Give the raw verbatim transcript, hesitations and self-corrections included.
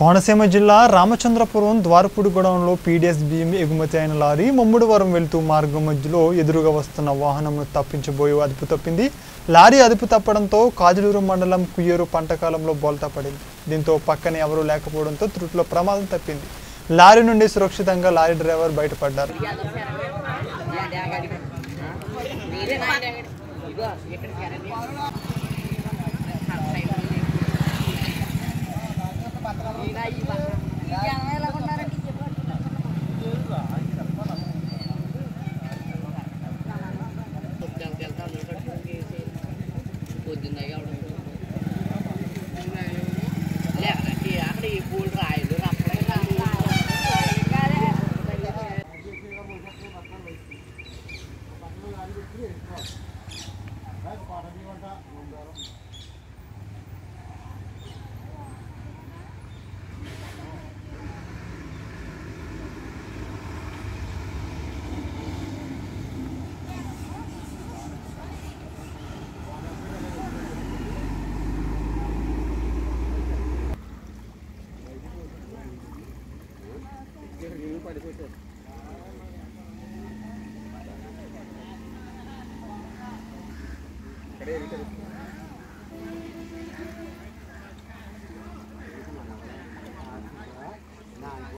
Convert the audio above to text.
కోనసీమ జిల్లా రామచంద్రపురం ద్వారపుడుగూడెంలో పీడీఎస్ బియ్యం ఎగుమతి అయిన లారీ ముమ్మడివరం వెళ్తూ మార్గం మధ్యలో ఎదురుగా వస్తున్న వాహనంను తప్పించబోయి అదుపు తప్పింది. లారీ అదుపు తప్పడంతో కాజలూరు మండలం కుయ్యూరు పంటకాలంలో బోల్తా పడింది. దీంతో పక్కనే ఎవరూ లేకపోవడంతో త్రుటిలో ప్రమాదం తప్పింది. లారీ నుండి సురక్షితంగా లారీ డ్రైవర్ బయటపడ్డారు.